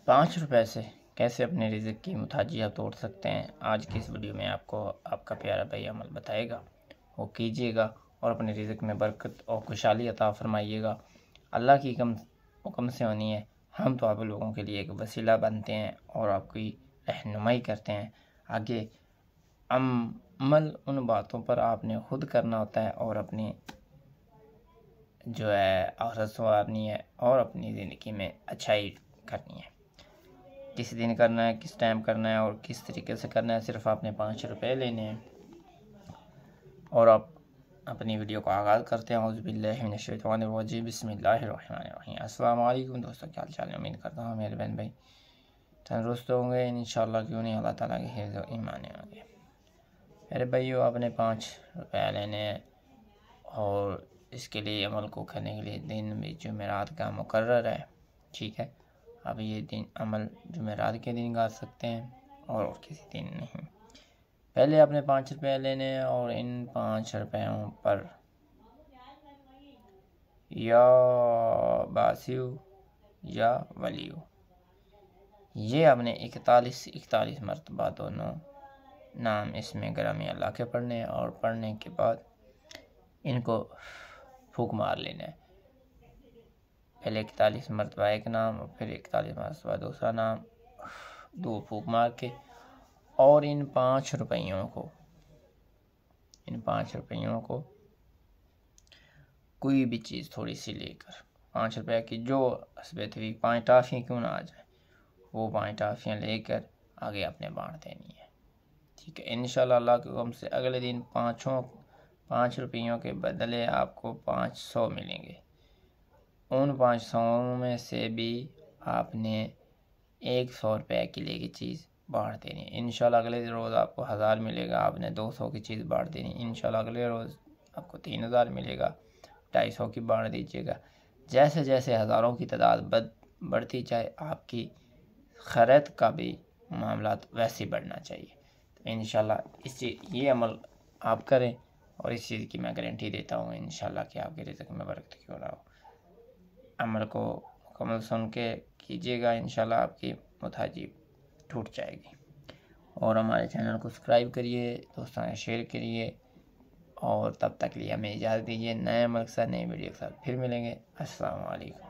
5 روپے سے کیسے اپنے رزق کی محتاجی آپ توڑ سکتے ہیں، آج کی اس ویڈیو میں آپ کو آپ کا پیارا بھائی عمل بتائے گا، وہ کیجیے گا اور اپنے رزق میں برکت اور خوشحالی عطا فرمائیے گا۔ اللہ کی حکم سے ہونی ہے، ہم تو آپ لوگوں کے لیے ایک وسیلہ بنتے ہیں اور آپ کی رہنمائی کرتے ہیں۔ آگے عمل ان باتوں پر آپ نے خود کرنا ہوتا ہے اور اپنی جو ہے آخرت سنوارنی ہے اور اپنی زندگی میں اچھائی کرنی ہے۔ کس دن کرنا ہے، کس ٹائم کرنا ہے اور کس طریقے سے کرنا ہے، صرف آپ نے 5 روپے لینے ہیں۔ اور آپ اپنی ویڈیو کو آغاز کرتے ہیں۔ اعوذ باللہ من الشیطان الرجیم، بسم اللہ الرحمن الرحیم۔ السلام علیکم دوستو، کیا حال چال ہے؟ امید کرتا ہوں میرے بہن بھائی تندرست ہوں گے انشاءاللہ، کیوں نہیں، اللہ تعالیٰ کے حفظ و ایمان ہوں گے۔ میرے بھائیو، آپ نے 5 روپے لینے ہیں اور اس کے لیے عمل کو کرنے کے لیے دن بھی جمعرات کا مقرر ہے، ٹھیک ہے؟ اب یہ دن عمل جمعرات کے دن کر سکتے ہیں اور کسی دن نہیں۔ پہلے آپ نے 5 روپے لینے ہیں اور ان 5 روپیوں پر یا باسیو یا ولیو، یہ آپ نے 41 مرتبہ دونوں نام اس میں گرامی اللہ کے پڑھنے ہیں، اور پڑھنے کے بعد ان کو پھونک مار لینا ہے۔ پہلے 41 مرتبہ ایک نام اور پھر 41 مرتبہ دوسرا نام، 2 پھونک مار کے، اور ان 5 روپیوں کو کوئی بھی چیز تھوڑی سی لے کر، 5 روپے کی جو حسب طریق 5 ٹافیاں کیوں نہ آ جائیں، وہ 5 ٹافیاں لے کر آگے اپنے بانٹ دینی ہے، ٹھیک ہے؟ انشاءاللہ اللہ کے حکم سے اگلے دن 5 روپیوں کے بدلے آپ کو 500 ملیں گے۔ ان 500 میں سے بھی آپ نے 100 روپے کی لے کی چیز بانٹ دینی ہے۔ انشاءاللہ اگلے روز آپ کو 1000 ملے گا، آپ نے 200 کی چیز بانٹ دینی ہے۔ انشاءاللہ اگلے روز آپ کو 3000 ملے گا، 250 کی بانٹ دیجیے گا۔ جیسے جیسے ہزاروں کی تعداد بڑھتی جائے، آپ کی خیرات کا بھی معاملات ویسے ہی بڑھنا چاہیے۔ تو انشاءاللہ یہ عمل آپ کریں اور اس چیز کی میں گارنٹی دیتا ہوں انشاءاللہ کہ آپ کے رزق میں برکت کیوں نہ ہو۔ عمل کو مکمل سن کے کیجیے گا، انشاءاللہ آپ کی محتاجی ٹوٹ جائے گی۔ اور ہمارے چینل کو سبسکرائب کریے، دوستوں نے شیئر کریے، اور تب تک لیے ہمیں اجازت دیجیے، نئے عمل کے ساتھ نئی ویڈیو کے ساتھ پھر ملیں گے۔ السلام علیکم۔